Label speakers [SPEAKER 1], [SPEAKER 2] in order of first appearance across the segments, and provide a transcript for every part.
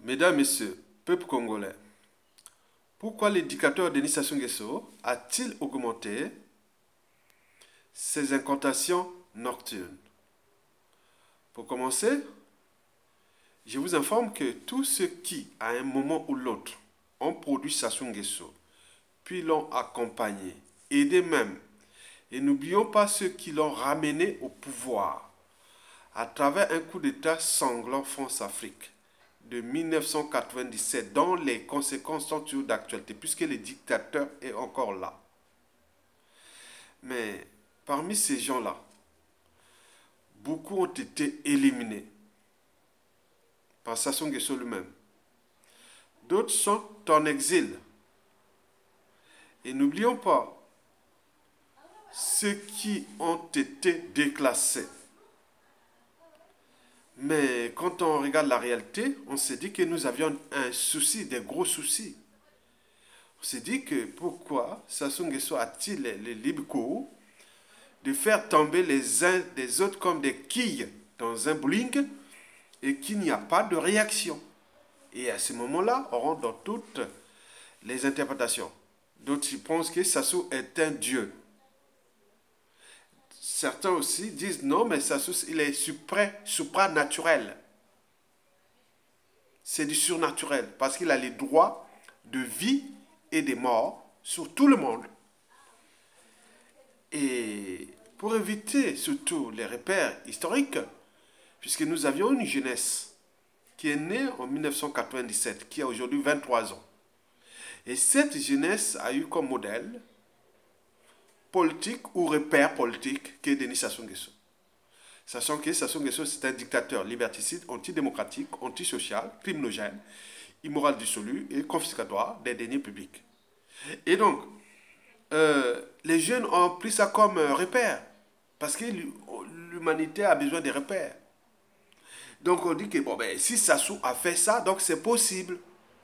[SPEAKER 1] Mesdames, Messieurs, peuple congolais, pourquoi le dictateur Denis Sassou Nguesso a-t-il augmenté ses incantations nocturnes? Pour commencer, je vous informe que tous ceux qui, à un moment ou l'autre, ont produit Sassou Nguesso, puis l'ont accompagné, aidé même, et n'oublions pas ceux qui l'ont ramené au pouvoir à travers un coup d'État sanglant France-Afrique de 1997, dont les conséquences sont toujours d'actualité, puisque le dictateur est encore là. Mais parmi ces gens-là, beaucoup ont été éliminés par Sassou Nguesso lui-même. D'autres sont en exil. Et n'oublions pas ceux qui ont été déclassés. Mais quand on regarde la réalité, on se dit que nous avions un souci, des gros soucis. On se dit que pourquoi Sassou Nguesso a-t-il le libre cours de faire tomber les uns des autres comme des quilles dans un bowling et qu'il n'y a pas de réaction. Et à ce moment-là, on rentre dans toutes les interprétations. D'autres pensent que Sassou est un dieu. Certains aussi disent non, mais Sassou, il est supranaturel. C'est du surnaturel parce qu'il a les droits de vie et de mort sur tout le monde. Et pour éviter surtout les repères historiques, puisque nous avions une jeunesse qui est née en 1997, qui a aujourd'hui 23 ans. Et cette jeunesse a eu comme modèle politique ou repère politique qu'est Denis Sassou Nguesso. Sachant que Sassou Nguesso, c'est un dictateur liberticide, antidémocratique, antisocial, criminogène, immoral dissolu et confiscatoire des deniers publics. Et donc, les jeunes ont pris ça comme repère, parce que l'humanité a besoin de repères. Donc on dit que bon, ben, si Sassou a fait ça, donc c'est possible.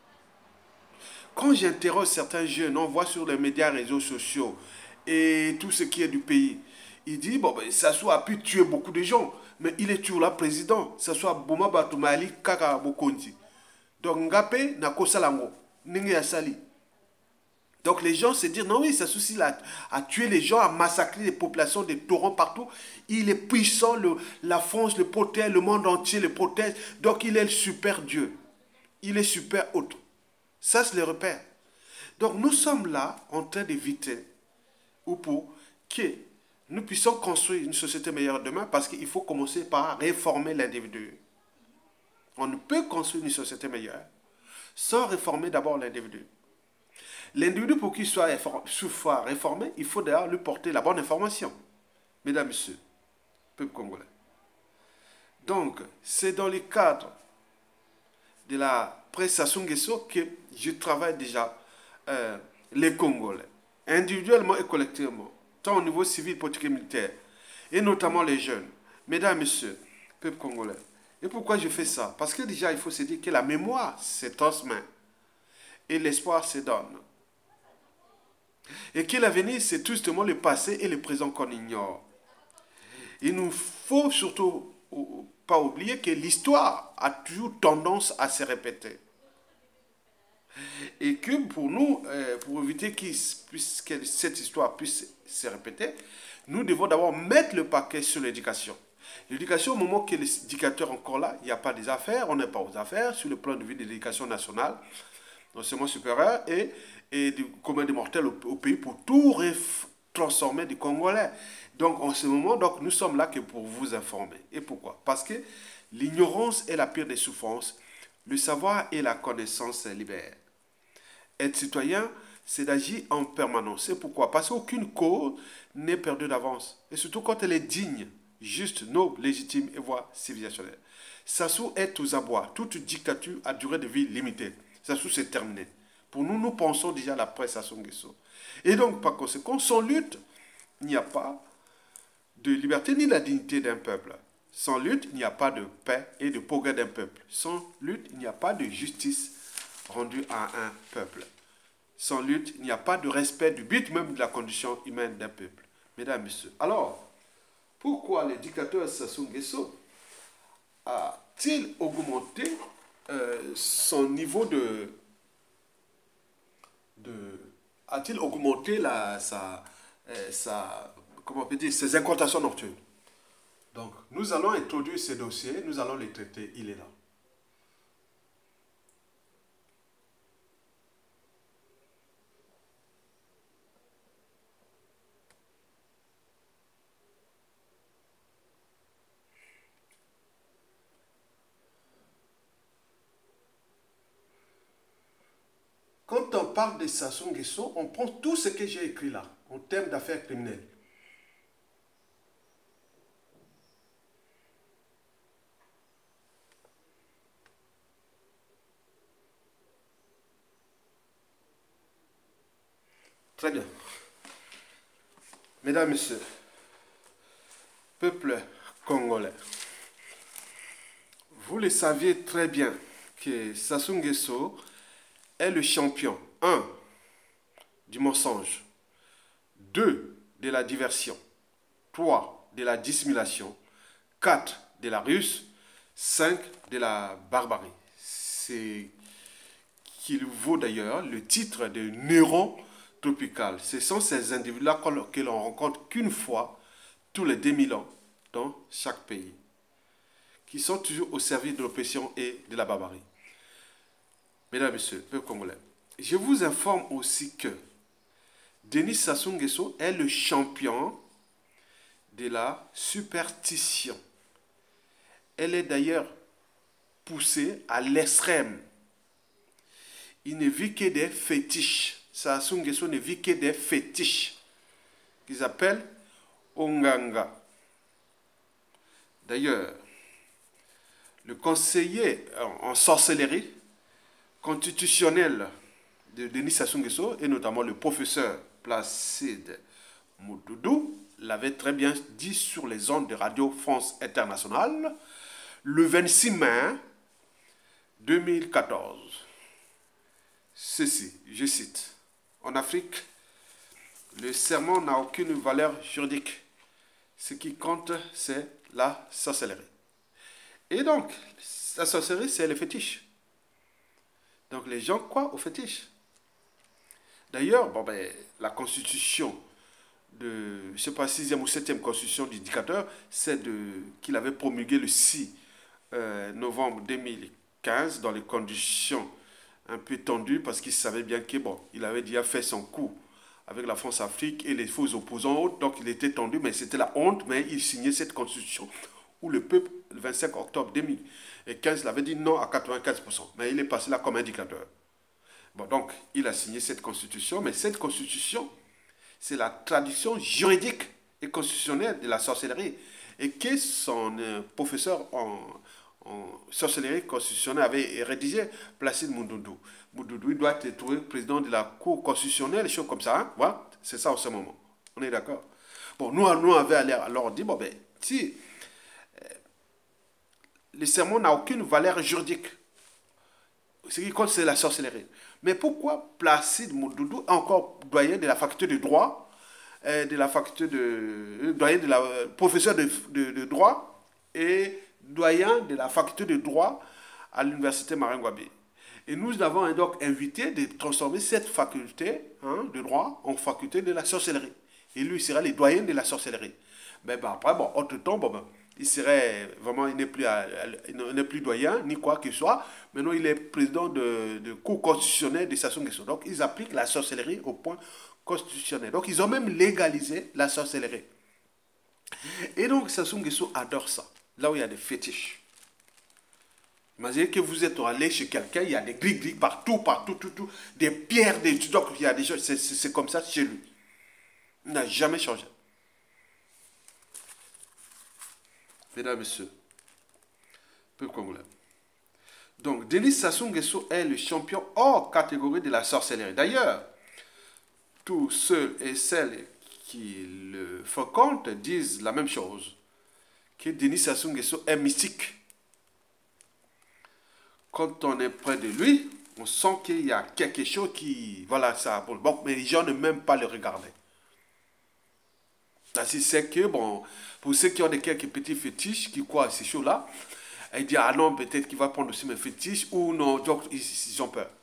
[SPEAKER 1] Quand j'interroge certains jeunes, on voit sur les médias, réseaux sociaux et tout ce qui est du pays, il dit, bon, ben, Sassou a pu tuer beaucoup de gens, mais il est toujours là président. Sassou a Boma Batoumali Kaka Bokonzi. Donc Ngapé Nako Salango, Ninge Asali. Donc les gens se disent, non oui, Sassou a tué les gens, a massacré les populations, des torrents partout. Il est puissant, la France le protège, le monde entier le protège. Donc il est le super Dieu. Il est super autre. Ça, c'est le repère. Donc nous sommes là en train d'éviter, ou pour que nous puissions construire une société meilleure demain, parce qu'il faut commencer par réformer l'individu. On ne peut construire une société meilleure sans réformer d'abord l'individu. L'individu, pour qu'il soit réformé, il faut d'ailleurs lui porter la bonne information. Mesdames, Messieurs, peuple congolais. Donc, c'est dans le cadre de la presse Sassou Nguesso que je travaille déjà les Congolais, individuellement et collectivement, tant au niveau civil, politique et militaire, et notamment les jeunes. Mesdames, Messieurs, peuple congolais. Et pourquoi je fais ça? Parce que déjà, il faut se dire que la mémoire se transmet et l'espoir se donne. Et que l'avenir, c'est justement le passé et le présent qu'on ignore. Il nous faut surtout pas oublier que l'histoire a toujours tendance à se répéter. Et que pour nous, pour éviter que cette histoire puisse se répéter, nous devons d'abord mettre le paquet sur l'éducation. L'éducation, au moment que l'éducateur est encore là, il n'y a pas des affaires, on n'est pas aux affaires, sur le plan de vue de l'éducation nationale, l'enseignement supérieur et du commun des mortels au pays pour tout transformer du Congolais. Donc en ce moment, donc, nous sommes là que pour vous informer. Et pourquoi? Parce que l'ignorance est la pire des souffrances, le savoir et la connaissance libèrent. Être citoyen, c'est d'agir en permanence. Et pourquoi? Parce qu'aucune cause n'est perdue d'avance. Et surtout quand elle est digne, juste, noble, légitime et voire civilisationnelle. Sassou est aux abois. Toute dictature a durée de vie limitée. Sassou, c'est terminé. Pour nous, nous pensons déjà à la presse Sassou Nguesso. Et donc, par conséquent, sans lutte, il n'y a pas de liberté ni la dignité d'un peuple. Sans lutte, il n'y a pas de paix et de progrès d'un peuple. Sans lutte, il n'y a pas de justice rendue à un peuple. Sans lutte, il n'y a pas de respect du but même de la condition humaine d'un peuple. Mesdames et messieurs. Alors, pourquoi le dictateur Sassou Nguesso a-t-il augmenté son niveau a-t-il augmenté comment on peut dire, ses incantations nocturnes? Donc, nous allons introduire ces dossiers, nous allons les traiter, il est là. Quand on parle de Sassou Nguesso, on prend tout ce que j'ai écrit là, en termes d'affaires criminelles. Très bien. Mesdames, Messieurs, peuple congolais, vous le saviez très bien que Sassou Nguesso est le champion, 1, du mensonge, 2, de la diversion, 3, de la dissimulation, 4, de la ruse, 5, de la barbarie. C'est qu'il vaut d'ailleurs le titre de Néron tropical. Ce sont ces individus-là que l'on rencontre qu'une fois tous les 2000 ans dans chaque pays, qui sont toujours au service de l'oppression et de la barbarie. Mesdames et Messieurs, peuple congolais, je vous informe aussi que Denis Sassou Nguesso est le champion de la superstition. Elle est d'ailleurs poussée à l'extrême. Il ne vit que des fétiches. Sassou Nguesso ne vit que des fétiches qu'ils appellent Onganga. D'ailleurs, le conseiller en sorcellerie constitutionnel de Denis Sassou Nguesso, et notamment le professeur Placide Moudoudou, l'avait très bien dit sur les ondes de Radio France Internationale le 26 mai 2014. Ceci, je cite, « En Afrique, le serment n'a aucune valeur juridique. Ce qui compte, c'est la sorcellerie. » Et donc, la sorcellerie, c'est le fétiche. Donc, les gens croient au fétiche. D'ailleurs, bon, la constitution de, je ne sais pas, 6e ou 7e constitution du dictateur, c'est qu'il avait promulgué le 6 novembre 2015 dans les conditions un peu tendues parce qu'il savait bien que, bon, il avait déjà fait son coup avec la France-Afrique et les faux opposants, donc il était tendu, mais c'était la honte, mais il signait cette constitution où le peuple, le 25 octobre 2015, l'avait dit non à 95%, mais il est passé là comme un dictateur. Bon, donc, il a signé cette constitution, mais cette constitution, c'est la traduction juridique et constitutionnelle de la sorcellerie. Et que son professeur en sorcellerie constitutionnelle avait rédigé, Placide Moudoudou. Moudoudou, il doit être trouvé président de la Cour constitutionnelle, des choses comme ça. Hein? Voilà, c'est ça en ce moment. On est d'accord? Bon, nous on avait alors dit, bon, ben, si le serment n'a aucune valeur juridique, ce qui compte, c'est la sorcellerie. Mais pourquoi Placide Moudoudou, encore doyen de la faculté de droit, de la faculté de doyen de la professeur de droit et doyen de la faculté de droit à l'université Maringouabi. Et nous avons donc invité de transformer cette faculté de droit en faculté de la sorcellerie. Et lui, il sera le doyen de la sorcellerie. Mais après, bon, entre-temps, il serait vraiment, il n'est plus doyen, ni quoi que ce soit. Maintenant, il est président de cour constitutionnelle de Sassou Nguesso. Donc, ils appliquent la sorcellerie au point constitutionnel. Donc, ils ont même légalisé la sorcellerie. Et donc, Sassou Nguesso adore ça. Là où il y a des fétiches. Imaginez que vous êtes allé chez quelqu'un, il y a des gris-gris partout, tout, des pierres, donc il y a des choses, c'est comme ça chez lui. Il n'a jamais changé. Mesdames et messieurs, peuple congolais. Donc, Denis Sassou Nguesso est le champion hors catégorie de la sorcellerie. D'ailleurs, tous ceux et celles qui le fréquentent disent la même chose, que Denis Sassou Nguesso est mystique. Quand on est près de lui, on sent qu'il y a quelque chose qui... Voilà, ça... Bon, mais les gens ne m'aiment pas le regarder. Là, c'est que, bon, pour ceux qui ont quelques petits fétiches, qui croient à ces choses-là, Il dit, ah non, peut-être qu'il va prendre aussi mes fétiches, ou non, donc ils ont peur.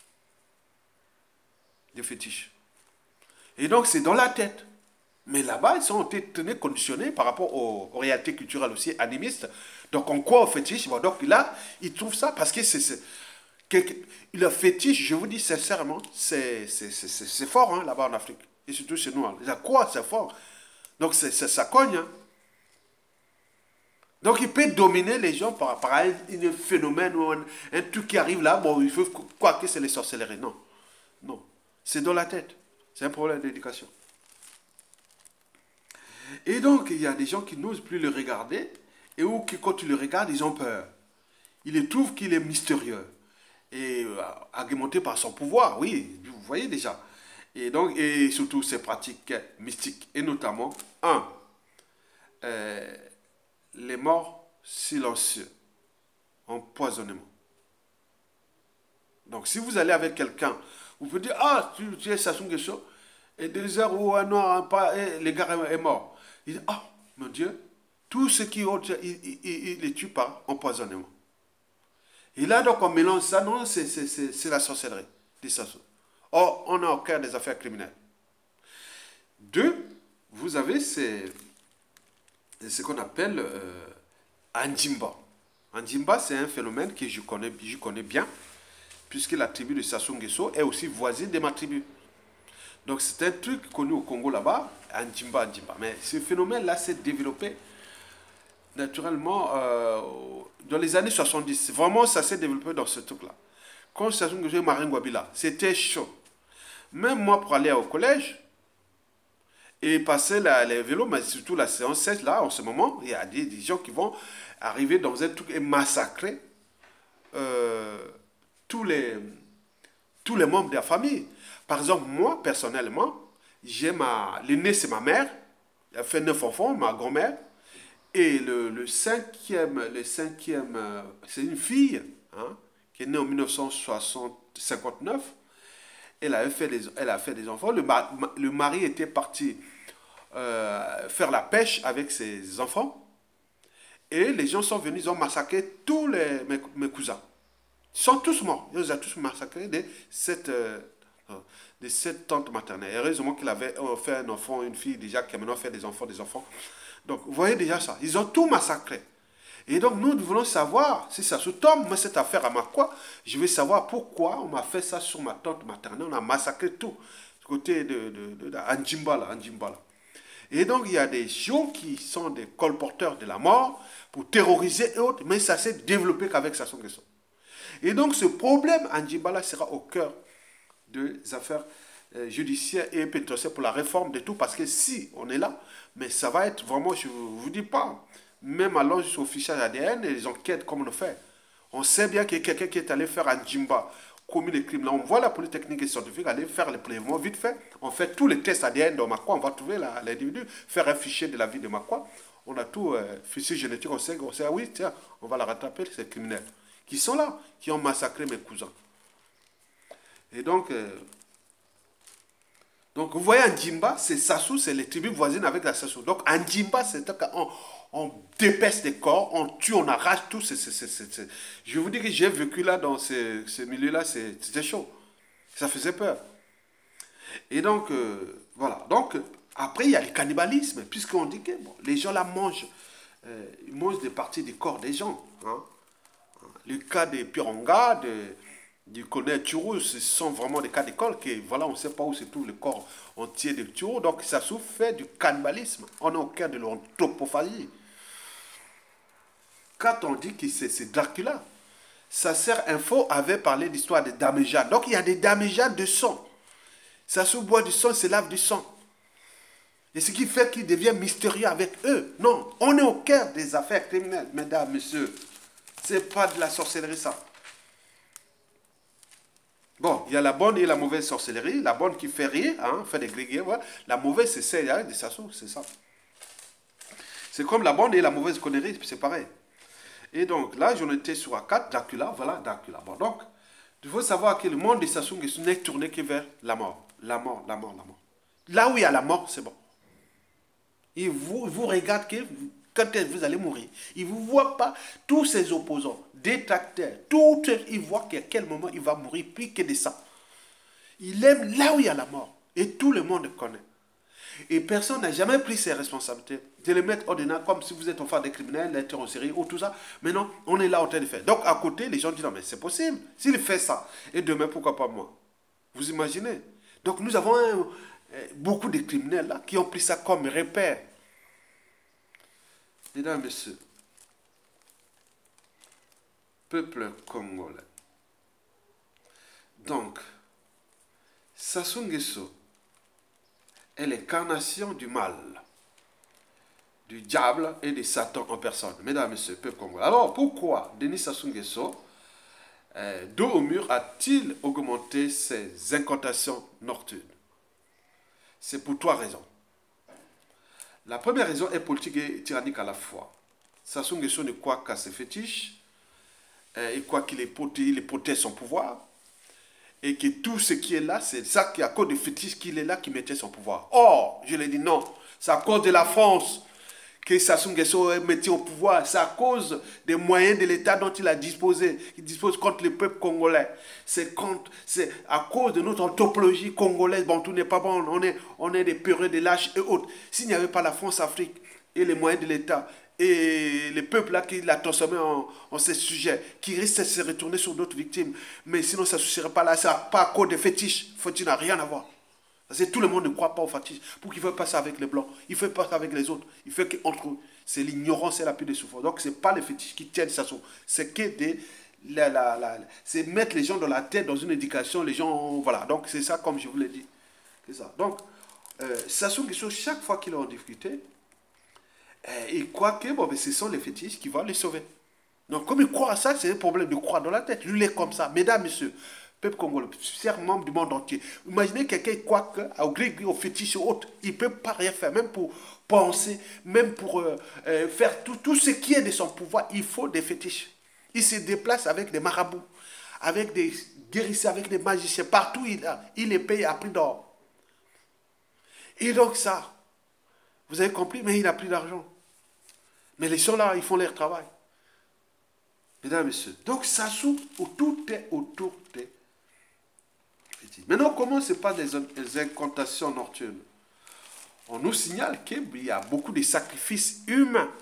[SPEAKER 1] Des fétiches. Et donc, c'est dans la tête. Mais là-bas, ils ont été tenus conditionnés par rapport aux réalités culturelles aussi animistes. Donc, on croit au fétiche. Bon, donc là, ils trouvent ça parce que le fétiche, je vous dis sincèrement, c'est fort hein, là-bas en Afrique. Et surtout chez nous. Hein. Ils croient, c'est fort. Donc, ça cogne. Hein. Donc, il peut dominer les gens par un phénomène ou un truc qui arrive là. Bon, il faut croire que c'est les sorcelleries. Non. Non. C'est dans la tête. C'est un problème d'éducation. Et donc, il y a des gens qui n'osent plus le regarder, et où, quand tu le regardes, ils ont peur. Ils trouvent qu'il est mystérieux, et argumenté par son pouvoir, oui, vous voyez déjà. Et donc, et surtout ses pratiques mystiques, et notamment, les morts silencieux, empoisonnement. Donc, si vous allez avec quelqu'un, vous pouvez dire, ah, tu es Sassou Nguesso, et 2 heures où un noir, le gars est mort. Il dit, oh, mon Dieu, tous ceux qui ont, il les tue par empoisonnement. Et là, donc, on mélange ça, non, c'est la sorcellerie, des Sassou. Or, on est au cœur des affaires criminelles. 2, vous avez ce qu'on appelle Anjimba. Anjimba, c'est un phénomène que je connais bien, puisque la tribu de Sassou Nguesso est aussi voisine de ma tribu. Donc c'est un truc connu au Congo là-bas, Anjimba. Mais ce phénomène-là s'est développé naturellement dans les années 70. Vraiment, ça s'est développé dans ce truc-là. Quand Sassou Nguesso et Marine Ngouabila, c'était chaud. Même moi, pour aller au collège et passer les vélos, mais surtout la séance 16, là, en ce moment, il y a des gens qui vont arriver dans un truc et massacrer tous les membres de la famille. Par exemple, moi, personnellement, j'ai l'aîné, c'est ma mère. Elle a fait 9 enfants, ma grand-mère. Et le cinquième, c'est une fille hein, qui est née en 1959. Elle a fait des enfants. Le mari était parti faire la pêche avec ses enfants. Et les gens sont venus, ils ont massacré tous mes cousins. Ils sont tous morts. Ils les ont tous massacrés de cette tante maternelle. Heureusement qu'il avait fait un enfant, une fille déjà qui a maintenant fait des enfants. Donc, vous voyez déjà ça. Ils ont tout massacré. Et donc, nous voulons savoir, si ça se tombe, moi, cette affaire à Makwa, je veux savoir pourquoi on m'a fait ça sur ma tante maternelle. On a massacré tout. Du côté de Anjimba, là. Et donc, il y a des gens qui sont des colporteurs de la mort pour terroriser et autres, mais ça s'est développé qu'avec Sassou Nguesso. Et donc, ce problème, Anjimba, là, sera au cœur des affaires judiciaires et pénitentiaires pour la réforme de tout, parce que si on est là, mais ça va être vraiment, je ne vous dis pas, même allant jusqu'au fichage ADN et les enquêtes comme on le fait. On sait bien qu'il y a quelqu'un qui est allé faire un Jimba, commis des crimes. Là, on voit la police technique et scientifique aller faire les prélèvements vite fait. On fait tous les tests ADN dans Makwa, on va trouver l'individu, faire un fichier de la vie de Makwa. On a tout, fichier génétique, on sait, ah oui, tiens, on va la rattraper, ces criminels. Qui sont là, qui ont massacré mes cousins. Et donc vous voyez, Anjimba, c'est Sassou, c'est les tribus voisines avec la Sassou. Donc, Anjimba, c'est on dépèce des corps, on tue, on arrache tout. Je vous dis que j'ai vécu là, dans ce milieu-là, c'était chaud. Ça faisait peur. Et donc, voilà. Donc, après, il y a le cannibalisme, puisqu'on dit que bon, les gens là ils mangent des parties du corps des gens. Hein. Le cas des Pironga, du colonel Turo, ce sont vraiment des cas d'école que voilà, on ne sait pas où se trouve le corps entier de Turo. Donc ça fait du cannibalisme. On est au cœur de l'anthropophagie. Quand on dit que c'est Dracula, Sasser Info avait parlé d'histoire des Daméjas. Donc il y a des Daméjas de sang. Ça se boit du sang, se lave du sang. Et ce qui fait qu'il devient mystérieux avec eux. Non, on est au cœur des affaires criminelles, mesdames, messieurs. C'est pas de la sorcellerie, ça. Bon, il y a la bonne et la mauvaise sorcellerie. La bonne qui fait rire, hein, fait des grégouilles. Voilà. La mauvaise, c'est celle des Sassou, c'est ça. C'est comme la bonne et la mauvaise connerie, c'est pareil. Et donc, là, j'en étais sur A4, Dracula, voilà, Dracula. Bon, donc, il faut savoir que le monde des Sassou n'est tourné que vers la mort. La mort. Là où il y a la mort, c'est bon. Et vous regardez que quand vous allez mourir. Il ne vous voit pas, tous ses opposants, détracteurs, tout, il voit qu'à quel moment il va mourir, plus que de ça. Il aime là où il y a la mort. Et tout le monde connaît. Et personne n'a jamais pris ses responsabilités de les mettre ordinaires, comme si vous êtes enfant des criminels, des tueurs en série ou tout ça. Mais non, on est là en train de faire. Donc à côté, les gens disent non, mais c'est possible. S'il fait ça, et demain, pourquoi pas moi? Vous imaginez? Donc nous avons beaucoup de criminels là qui ont pris ça comme repère. Mesdames et messieurs, peuple congolais. Donc, Sassou Nguesso est l'incarnation du mal, du diable et de Satan en personne. Mesdames et messieurs, peuple congolais. Alors, pourquoi Denis Sassou Nguesso, dos au mur, a-t-il augmenté ses incantations nocturnes? C'est pour trois raisons. La première raison est politique et tyrannique à la fois. Sassou Nguesso ne croit qu'à ses fétiches, il croit qu'il protège son pouvoir, et que tout ce qui est là, c'est ça qui est à cause des fétiches qu'il est là qui mettait son pouvoir. Or, je l'ai dit non, c'est à cause de la France que Sassou Nguesso est mis au pouvoir. C'est à cause des moyens de l'État dont il a disposé. Il dispose contre le peuple congolais. C'est à cause de notre anthropologie congolaise. Bon, tout n'est pas bon. On est des peureux, des lâches et autres. S'il n'y avait pas la France-Afrique et les moyens de l'État et les peuples là qui l'a transformé en ces sujets, qui risquent de se retourner sur d'autres victimes. Mais sinon, ça ne serait pas là. Ça pas à cause des fétiches. Fétiche n'a rien à voir. Parce que tout le monde ne croit pas aux fétiches. Pour qu'il ne fasse pas ça avec les blancs, il ne fait pas ça avec les autres. Il fait qu'entre eux. C'est l'ignorance et la pire des souffrances. Donc, ce n'est pas les fétiches qui tiennent ça. C'est que c'est mettre les gens dans la tête, dans une éducation. Les gens, voilà. Donc, c'est ça, comme je vous l'ai dit. C'est ça. Donc, Sassou Nguesso, chaque fois qu'il est en difficulté, il croit que bon, ce sont les fétiches qui vont les sauver. Donc, comme il croit à ça, c'est un problème de croire dans la tête. Je l'ai comme ça. Mesdames, messieurs, peuple congolais, chers membres du monde entier, imaginez quelqu'un qui croit qu'au gris, au fétiche ou autre, il ne peut pas rien faire, même pour penser, même pour faire tout ce qui est de son pouvoir, il faut des fétiches. Il se déplace avec des marabouts, avec des guérisseurs, avec des magiciens. Partout, il les paye à prix d'or. Et donc ça, vous avez compris, mais il n'a plus d'argent. Mais les gens là, ils font leur travail. Mesdames et messieurs, donc Sassou, tout est autour des fétiches. Maintenant, comment se passent les incantations nocturnes? On nous signale qu'il y a beaucoup de sacrifices humains.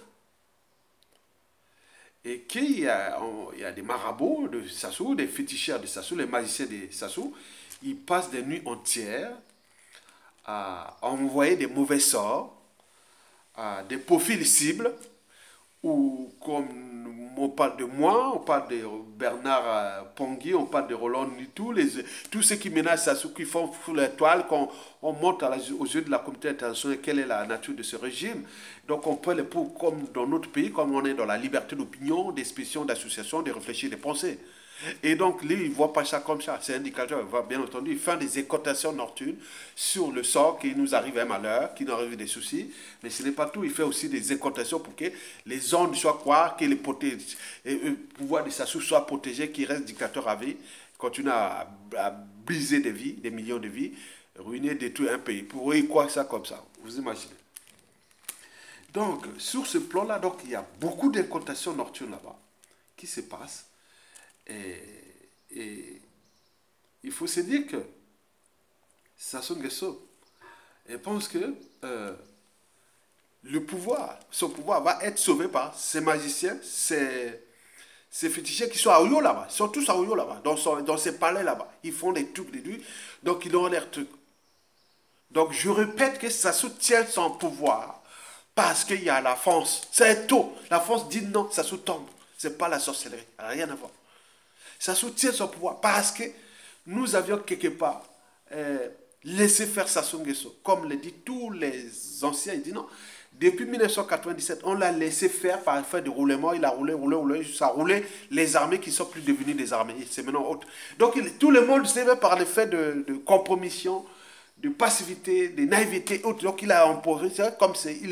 [SPEAKER 1] Et qu'il y a des marabouts de Sassou, des féticheurs de Sassou, les magiciens de Sassou, ils passent des nuits entières à envoyer des mauvais sorts, à des profils cibles, ou comme on parle de moi, on parle de Bernard Pongui, on parle de Roland Nitou, tous ceux qui menacent Sassou, qui font sous la toile, qu'on montre aux yeux de la communauté internationale quelle est la nature de ce régime. Donc on peut, comme dans notre pays, comme on est dans la liberté d'opinion, d'expression, d'association, de réfléchir, de penser. Et donc, lui, il ne voit pas ça comme ça. C'est indicateur. Il va, bien entendu, il fait des incantations nocturnes sur le sort qui nous arrive un malheur, qui nous arrive des soucis. Mais ce n'est pas tout. Il fait aussi des incantations pour que les ondes soient quoi, que le pouvoir de Sassou soit protégé, qu'il reste dictateur à vie, continue à briser des vies, des millions de vies, ruiner, détruire un pays. Pour eux, ils croient ça comme ça. Vous imaginez. Donc, sur ce plan-là, donc, il y a beaucoup d'incantations nocturnes là-bas qui se passent. Et il faut se dire que Sassou Nguesso pense que son pouvoir va être sauvé par ces magiciens, ces féticheurs qui sont à Oyo là-bas. Ils sont tous à Oyo là-bas, dans ces palais là-bas. Ils font des trucs, des nuits, donc ils ont l'air trucs. Donc je répète que Sassou tient son pouvoir parce qu'il y a la France. C'est tôt. La France dit non, Sassou tombe. C'est pas la sorcellerie, rien à voir. Ça soutient son pouvoir parce que nous avions quelque part laissé faire Sassou Nguesso. Comme le disent tous les anciens, ils disent non. Depuis 1997, on l'a laissé faire par effet de roulement. Il a roulé, ça a roulé les armées qui ne sont plus devenues des armées. C'est maintenant autre. Donc tout le monde s'est fait par l'effet de compromission, de passivité, de naïveté, autre. Donc il a imposé, comme c'est, il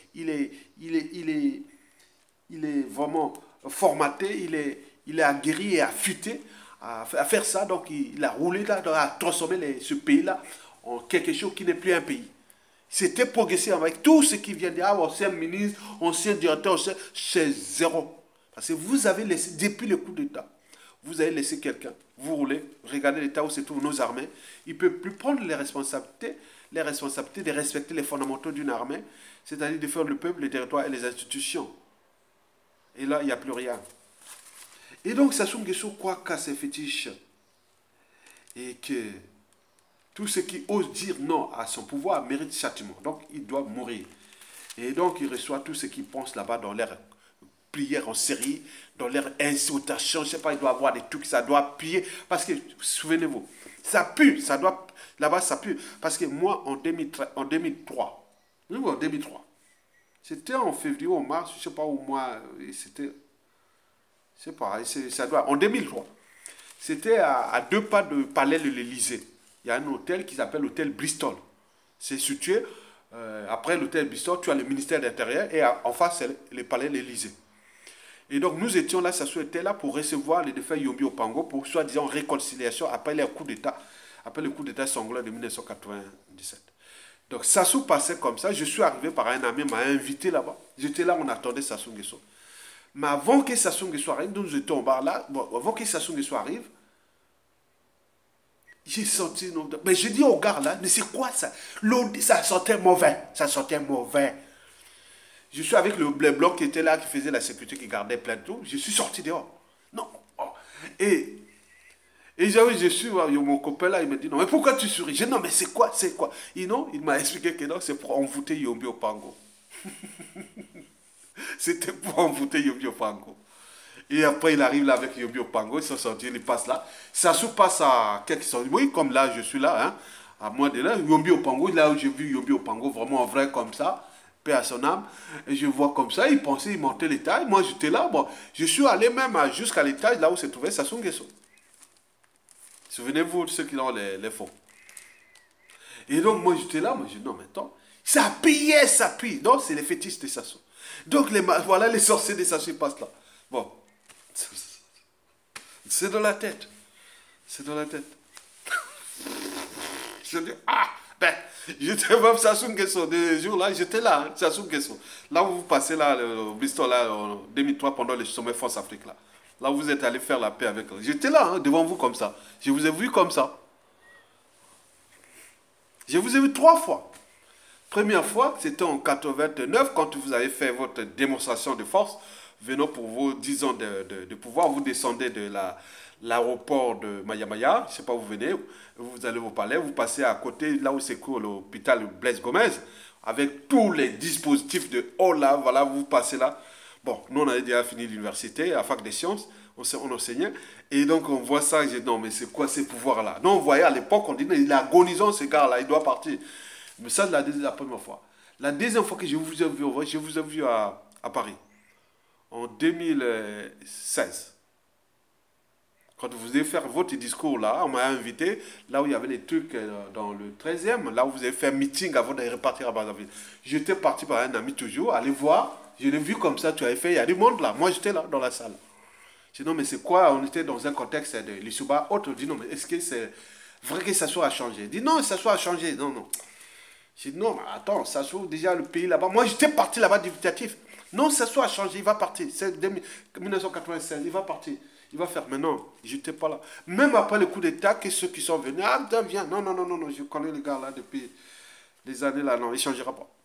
[SPEAKER 1] est vraiment formaté, il est aguerri et affûté à faire ça. Donc il a roulé là, à transformer ce pays-là en quelque chose qui n'est plus un pays. C'était progressif avec tout ce qui vient dire, ancien ministre, ancien directeur, c'est zéro. Parce que vous avez laissé, depuis le coup d'État, vous avez laissé quelqu'un, vous roulez, regardez l'État où se trouvent nos armées, il ne peut plus prendre les responsabilités de respecter les fondamentaux d'une armée, c'est-à-dire de faire le peuple, le territoire et les institutions. Et là, il n'y a plus rien. Et donc, Sassou Nguesso croit qu'à ses fétiches et que tout ce qui ose dire non à son pouvoir mérite châtiment. Donc, il doit mourir. Et donc, il reçoit tout ce qu'ils pensent là-bas dans leur prière en série, dans leur insultation. Je ne sais pas, il doit avoir des trucs, ça doit piller. Parce que, souvenez-vous, ça pue, ça doit, là-bas, ça pue. Parce que moi, en 2003, c'était en février ou mars, je ne sais pas où moi, c'était, je sais pas, ça doit, en 2003, c'était à 2 pas de Palais de l'Élysée. Il y a un hôtel qui s'appelle l'hôtel Bristol. C'est situé, après l'hôtel Bristol, tu as le ministère de l'Intérieur et en face, c'est le palais de l'Élysée. Et donc, nous étions là, Sassou était là pour recevoir les défunts Yombi Opango pour soi-disant réconciliation après le coup d'État sanglant de 1997. Donc, Sassou passait comme ça. Je suis arrivé par un ami, m'a invité là-bas. J'étais là, on attendait Sassou Nguesso. Mais avant que Sassou Nguesso arrive, nous étions au bar là, bon, avant que Sassou Nguesso arrive, j'ai senti... Mais j'ai dit au gars là, mais c'est quoi ça? L'eau, ça sentait mauvais. Ça sentait mauvais. Je suis avec le blanc qui était là, qui faisait la sécurité, qui gardait plein de tout. Je suis sorti dehors. Non. Oh. Et je suis, mon copain là, il me dit, non, mais pourquoi tu souris? J'ai dit, non, mais c'est quoi? C'est quoi? Et non, il m'a expliqué que non, c'est pour envoûter Yombi Opango. C'était pour envoûter Yombi Opango. Et après, il arrive là avec Yombi Opango, ils sont sortis, il passe là. Sassou passe à quelques secondes. Oui, comme là, je suis là, hein, à moins de là. Yombi Opango, là où j'ai vu Yombi Opango, vraiment vrai comme ça, paix à son âme. Et je vois comme ça, il pensait, il montait l'étage. Moi, j'étais là, bon, je suis allé même jusqu'à l'étage, là où se trouvait Sassou Nguesso. Souvenez-vous de ceux qui ont les fonds. Et donc, moi, j'étais là, moi, je dis, non, mais attends, ça pillait, ça pille. Donc, c'est les fétiches de Sassou. Donc, voilà, les sorciers de Sassou, ils passent là. Bon. C'est dans la tête. C'est dans la tête. Je dis, ah, ben, j'étais même Sassou Nguesso. Des jours là, j'étais là, hein, Sassou Nguesso. Là où vous passez là, au Bristol, là, en 2003, pendant le sommet France-Afrique, là. Là où vous êtes allé faire la paix avec eux. J'étais là, hein, devant vous comme ça. Je vous ai vu comme ça. Je vous ai vu 3 fois. Première fois, c'était en 89, quand vous avez fait votre démonstration de force, venant pour vos 10 ans de pouvoir, vous descendez de l'aéroport de Mayamaya, je ne sais pas où vous venez, vous allez au palais, vous passez à côté, là où c'est court l'hôpital Blaise Gomez, avec tous les dispositifs de oh là, voilà, vous passez là. Bon, nous on avait déjà fini l'université, à la fac des sciences, on enseignait, et donc on voit ça, j'ai dit non mais c'est quoi ces pouvoirs-là? Non, on voyait à l'époque, on dit il est agonisant ce gars-là, il doit partir. Mais ça, c'est la première fois. La deuxième fois que je vous ai vu à Paris, en 2016. Quand vous avez fait votre discours là, on m'a invité, là où il y avait les trucs dans le 13e, là où vous avez fait un meeting avant de repartir à Brazzaville. J'étais parti par un ami toujours, aller voir, je l'ai vu comme ça, tu avais fait, il y a du monde là. Moi j'étais là dans la salle. Je dis non mais c'est quoi? On était dans un contexte de l'Issouba. Autre dit non mais est-ce que c'est vrai que ça soit à changer? Il dit non, ça soit à changer. Non, non. J'ai dit non, mais attends, ça soit déjà le pays là-bas. Moi, j'étais parti là-bas dubitatif. Non, ça soit a changé, il va partir. C'est 1996, il va partir. Il va faire. Mais non, j'étais pas là. Même après le coup d'État, que ceux qui sont venus, ah, viens. Non, non, non, non, non, je connais le gars là depuis des années là. Non, il ne changera pas.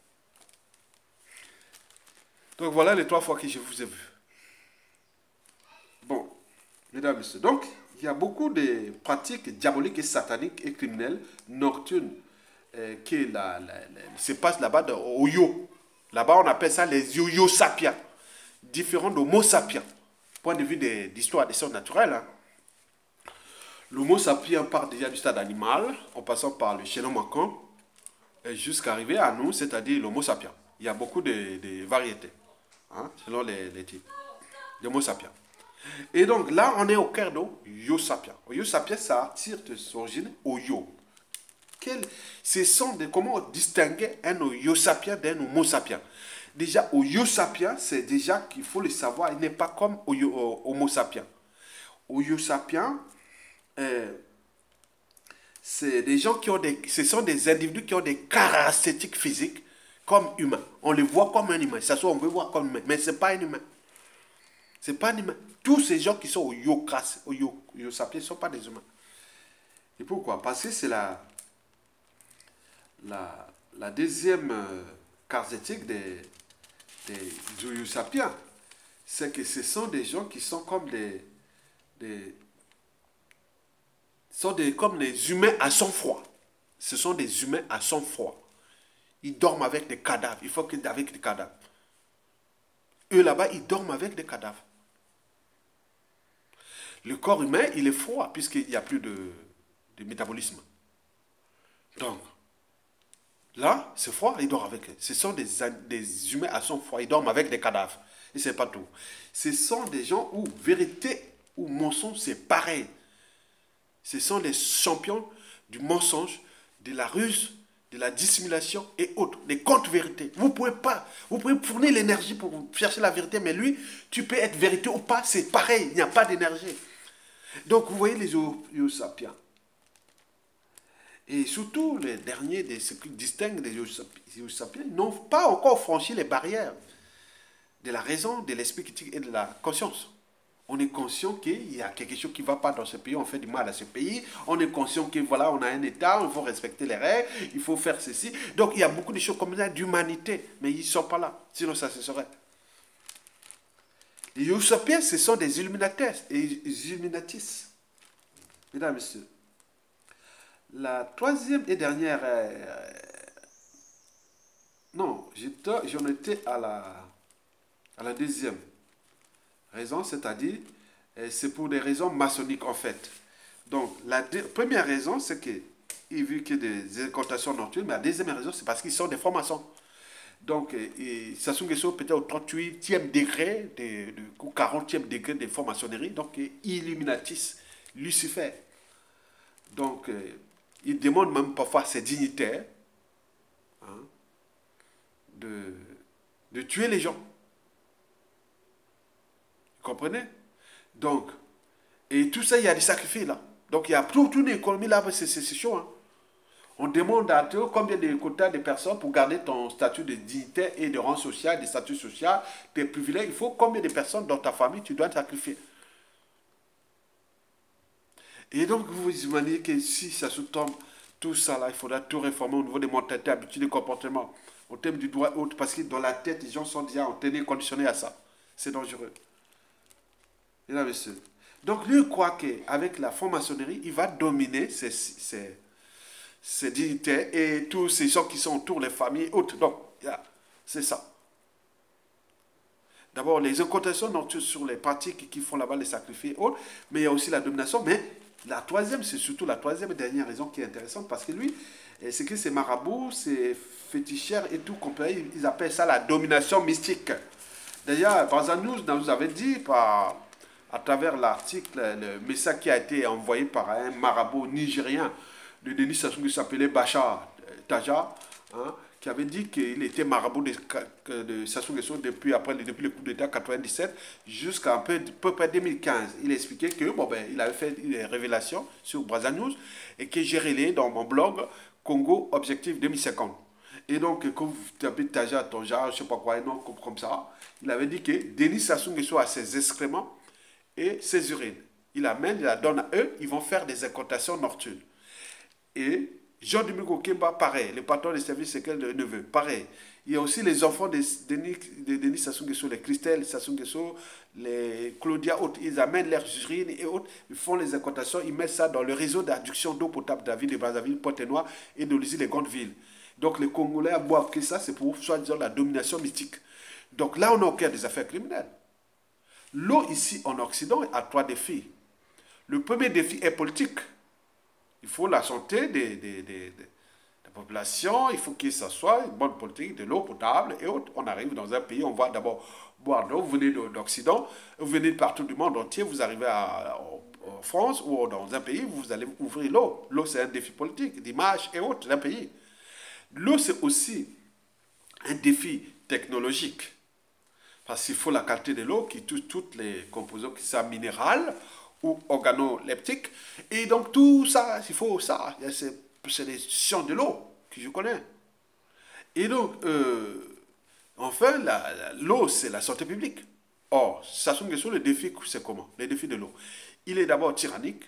[SPEAKER 1] Donc voilà les 3 fois que je vous ai vu. Bon, mesdames et messieurs. Donc, il y a beaucoup de pratiques diaboliques et sataniques et criminelles nocturnes qui se passe là-bas au yo. Là-bas, on appelle ça les yo-yo sapiens, différents d'homo sapiens. Point de vue d'histoire des sciences naturelles. Hein. L'homo sapiens part déjà du stade animal, en passant par le chaînon manquant, jusqu'à arriver à nous, c'est-à-dire l'homo sapiens. Il y a beaucoup de variétés, hein, selon les types. L'homo sapiens. Et donc là, on est au cœur de yo sapiens. Yo sapiens, ça tire de son origine au yo. Comment distinguer un Homo sapiens d'un Homo sapiens? Déjà, Homo sapiens, c'est déjà qu'il faut le savoir, il n'est pas comme Homo sapiens. Homo sapiens, c'est des gens qui ont des... Ce sont des individus qui ont des caractéristiques physiques comme humains. On les voit comme un humain. Ça soit on veut voir comme humain, mais ce n'est pas un humain. Ce n'est pas un humain. Tous ces gens qui sont au Yo Sapiens ne sont pas des humains. Et pourquoi? Parce que c'est la deuxième caractéristique du Yo Sapiens. C'est que ce sont des gens qui sont comme comme les humains à sang-froid. Ce sont des humains à sang-froid. Ils dorment avec des cadavres. Il faut qu'avec des cadavres. Eux là-bas, ils dorment avec des cadavres. Le corps humain, il est froid puisqu'il n'y a plus de métabolisme. Donc, là, c'est froid, ils dorment avec. Ce sont des humains à sang-froid. Ils dorment avec des cadavres. Et c'est pas tout. Ce sont des gens où vérité ou mensonge, c'est pareil. Ce sont les champions du mensonge, de la ruse, de la dissimulation et autres, des contre-vérités. Vous pouvez fournir l'énergie pour chercher la vérité, mais lui, tu peux être vérité ou pas, c'est pareil, il n'y a pas d'énergie. Donc, vous voyez les Yo Sapiens. Et surtout, les derniers, ce qui distingue des Yo Sapiens, n'ont pas encore franchi les barrières de la raison, de l'esprit critique et de la conscience. On est conscient qu'il y a quelque chose qui ne va pas dans ce pays, on fait du mal à ce pays. On est conscient que voilà, on a un État, il faut respecter les règles, il faut faire ceci. Donc il y a beaucoup de choses comme ça d'humanité, mais ils ne sont pas là, sinon ça se serait. Les Yo Sapiens, ce sont des illuminatis. Mesdames et messieurs. La troisième et dernière... non, j'en étais à la deuxième raison, c'est-à-dire, c'est pour des raisons maçonniques en fait. Donc, la première raison, c'est qu'il vu qu'il y a des incantations nocturnes, mais la deuxième raison, c'est parce qu'ils sont des francs-maçons. Donc, Sassou Nguesso peut-être au 38e degré, ou 40e degré de franc-maçonnerie, donc Illuminatis, Lucifer. Donc, il demande même parfois à ses dignitaires de tuer les gens. Vous comprenez? Donc, et tout ça, il y a des sacrifices là. Donc, il y a toute une économie là, c'est chaud. Hein. On demande à toi combien de quotas de personnes pour garder ton statut de dignitaire et de rang social, de statut social, tes privilèges. Il faut combien de personnes dans ta famille tu dois sacrifier. Et donc, vous imaginez que si ça se tombe, tout ça là, il faudra tout réformer au niveau des mentalités, habitudes, des comportements, au thème du droit autre, parce que dans la tête, les gens sont déjà conditionnés à ça. C'est dangereux. Et là, monsieur. Donc, lui, il croit qu'avec la franc-maçonnerie, il va dominer ces dignitaires et tous ces gens qui sont autour, les familles et autres. Donc, c'est ça. D'abord, les incantations nocturnes sur les pratiques qui font là-bas les sacrifices et autres, mais il y a aussi la domination. Mais la troisième, c'est surtout la troisième et dernière raison qui est intéressante parce que lui, c'est que ces marabouts, ces féticheurs et tout compagnie, ils appellent ça la domination mystique. D'ailleurs, Bazan nous avait dit à travers l'article, le message qui a été envoyé par un marabout nigérien de Denis Sassou qui s'appelait Bachar Taja, hein, qui avait dit qu'il était marabout de Sassou Nguesso depuis le coup d'État 97 jusqu'à peu près 2015. Il expliquait que il avait fait des révélations sur Brazza News et que j'ai relayé dans mon blog Congo Objectif 2050. Et donc, quand vous tapez Taja, Tonja, je ne sais pas quoi, non, comme ça, il avait dit que Denis Sassou Nguesso a ses excréments et ses urines. Il la donne à eux, ils vont faire des incantations nocturnes. Et Jean-Domingue Okemba, pareil, le patron des services secrets de Neveu, pareil. Il y a aussi les enfants de Denis Sassou Nguesso, les Christelle Sassou Nguesso, les Claudia, autres, ils amènent leurs urines et autres, ils font les incantations, ils mettent ça dans le réseau d'adduction d'eau potable de la ville de Brazzaville, Pointe-Noire et de l'usine des grandes villes. Donc les Congolais boivent que ça, c'est pour soi-disant la domination mystique. Donc là, on a au cœur des affaires criminelles. L'eau ici en Occident a 3 défis. Le premier défi est politique. Il faut la santé des populations, il faut qu'il s'assoie, une bonne politique, de l'eau potable et autres. On arrive dans un pays, on va d'abord boire de l'eau, vous venez d'Occident, vous venez de partout du monde entier, vous arrivez en France ou dans un pays, vous allez ouvrir l'eau. L'eau, c'est un défi politique, d'image et autres d'un pays. L'eau, c'est aussi un défi technologique. Parce qu'il faut la qualité de l'eau qui touche toutes les composants, qui soient minérales ou organoleptique. Et donc tout ça, il faut ça. C'est les sciences de l'eau que je connais. Et donc, enfin, l'eau, c'est la santé publique. Or, Sassou Nguesso, le défi, c'est comment? Le défi de l'eau. Il est d'abord tyrannique.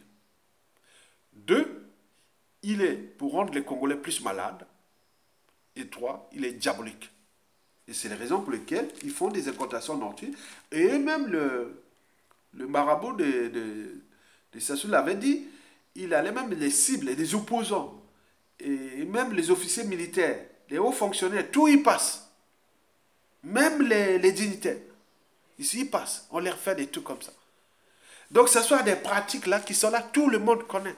[SPEAKER 1] Deux, il est pour rendre les Congolais plus malades. Et trois, il est diabolique. Et c'est les raisons pour lesquelles ils font des incantations nocturnes. Et même le marabout de Sassou l'avait dit, il allait même les cibles, les opposants, et même les officiers militaires, les hauts fonctionnaires, tout y passe. Même les dignitaires. Ici, ils passent. On leur fait des trucs comme ça. Donc, ce sont des pratiques là qui sont là, tout le monde connaît.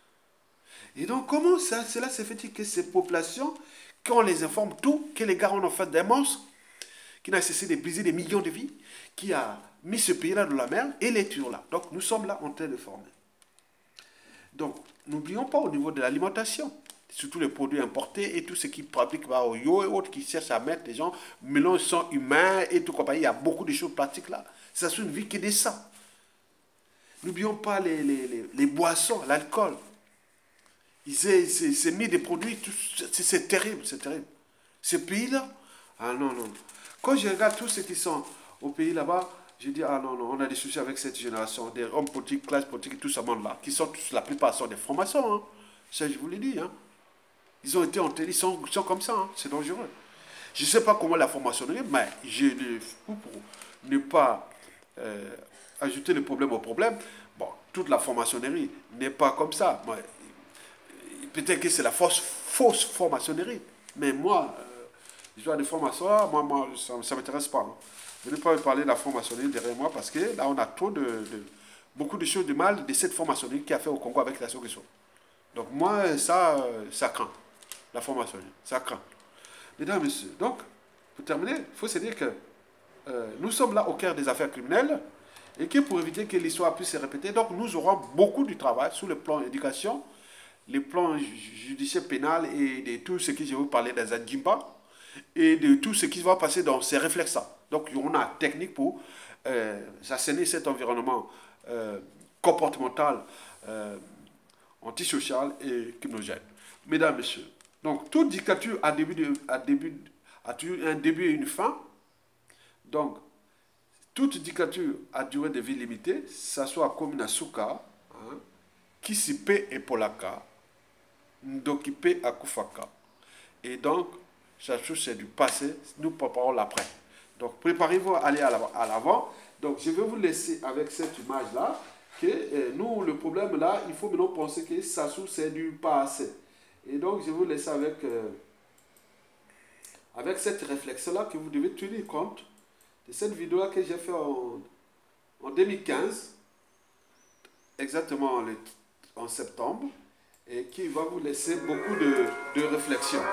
[SPEAKER 1] Et donc, comment cela se fait-il que ces populations, qu'on les informe tout, que les gars ont en fait des monstres, qui n'a cessé de briser des millions de vies, qui a mis ce pays-là dans la merde et les tueurs là. Donc, nous sommes là en train de former. Donc, n'oublions pas au niveau de l'alimentation, surtout les produits importés et tout ce qui pratique au yo et autres qui cherchent à mettre les gens, mélange sang humain et tout compagnie. Il y a beaucoup de choses pratiques là. Ça c'est une vie qui descend. N'oublions pas les boissons, l'alcool. Ils s'est mis des produits, c'est terrible, c'est terrible. Ce pays-là, ah non, non. Quand je regarde tous ceux qui sont au pays là-bas, je dis, ah non, non, on a des soucis avec cette génération, des hommes politiques, classe politique et tout ce monde-là, qui sont tous, la plupart sont des francs-maçons, hein. Ça, je vous l'ai dit, hein. Ils ont été enterrés, ils sont comme ça, hein. C'est dangereux. Je ne sais pas comment la franc-maçonnerie, mais pour ne pas ajouter le problème au problème, bon, toute la franc-maçonnerie n'est pas comme ça. Peut-être que c'est la fausse franc-maçonnerie, mais moi, l'histoire de franc-maçon, moi ça ne m'intéresse pas, hein. Je ne vais pas parler de la franc-maçonnerie derrière moi parce que là, on a trop beaucoup de choses de mal de cette franc-maçonnerie qui a fait au Congo avec la Sogeso. Donc, moi, ça craint. La franc-maçonnerie, ça craint. Mesdames et messieurs, donc, pour terminer, il faut se dire que nous sommes là au cœur des affaires criminelles et que pour éviter que l'histoire puisse se répéter, donc nous aurons beaucoup de travail sur le plan éducation, le plan judiciaire pénal et de tout ce que je vais vous parler des Adjimba et de tout ce qui va passer dans ces réflexes-là. Donc, on a une technique pour assainir cet environnement comportemental, antisocial et criminogène. Mesdames, Messieurs, donc toute dictature a toujours un début et une fin. Donc, toute dictature a durée de vie limitée, ça soit comme Nasuka, hein, Kisipe et Polaka, Ndokipe Akufaka. Et donc, ça c'est du passé, nous préparons l'après. Donc, préparez-vous à aller à l'avant. Donc, je vais vous laisser avec cette image-là, que nous, le problème là, il faut maintenant penser que Sassou, c'est du passé. Et donc, je vais vous laisser avec cette réflexion-là que vous devez tenir compte de cette vidéo-là que j'ai fait en 2015, exactement en septembre, et qui va vous laisser beaucoup de réflexion.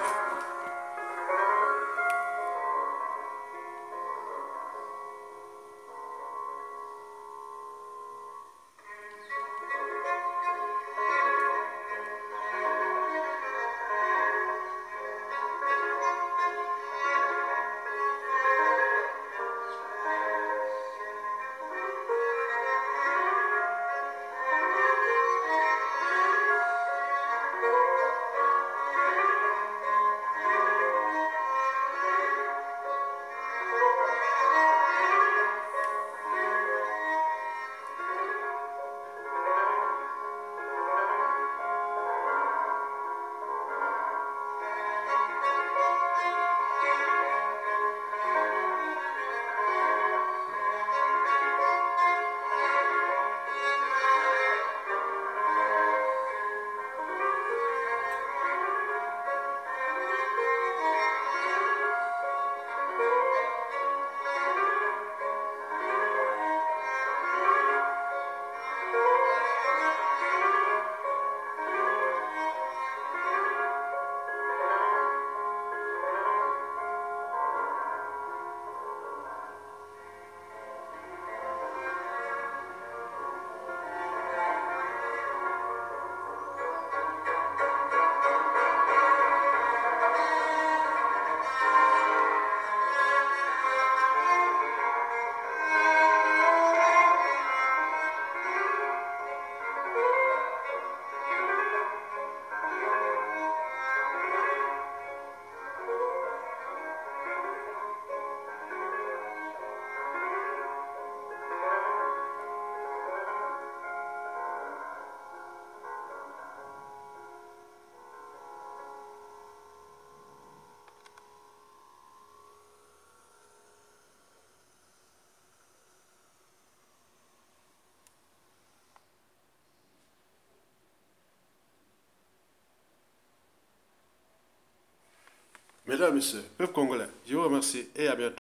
[SPEAKER 1] Mesdames et messieurs, peuple congolais, je vous remercie et à bientôt.